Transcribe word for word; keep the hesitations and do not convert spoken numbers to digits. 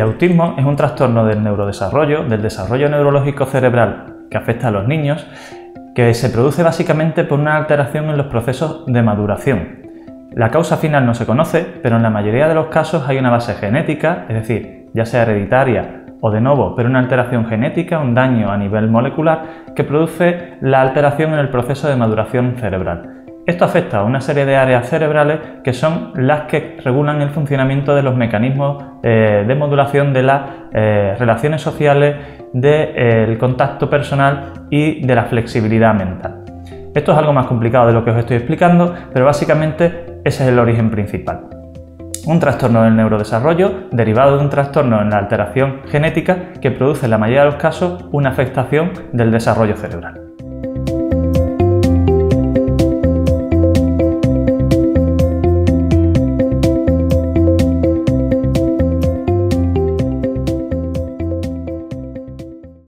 autismo es un trastorno del neurodesarrollo, del desarrollo neurológico cerebral que afecta a los niños, que se produce básicamente por una alteración en los procesos de maduración. La causa final no se conoce, pero en la mayoría de los casos hay una base genética, es decir, ya sea hereditaria o de novo, pero una alteración genética, un daño a nivel molecular que produce la alteración en el proceso de maduración cerebral. Esto afecta a una serie de áreas cerebrales que son las que regulan el funcionamiento de los mecanismos eh, de modulación de las eh, relaciones sociales, del eh, contacto personal y de la flexibilidad mental. Esto es algo más complicado de lo que os estoy explicando, pero básicamente ese es el origen principal. Un trastorno del neurodesarrollo derivado de un trastorno en la alteración genética que produce en la mayoría de los casos una afectación del desarrollo cerebral.